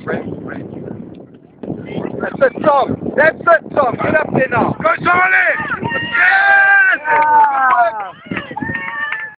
That's it, Tom. That's it, Tom. Get up there now. Go, Charlie!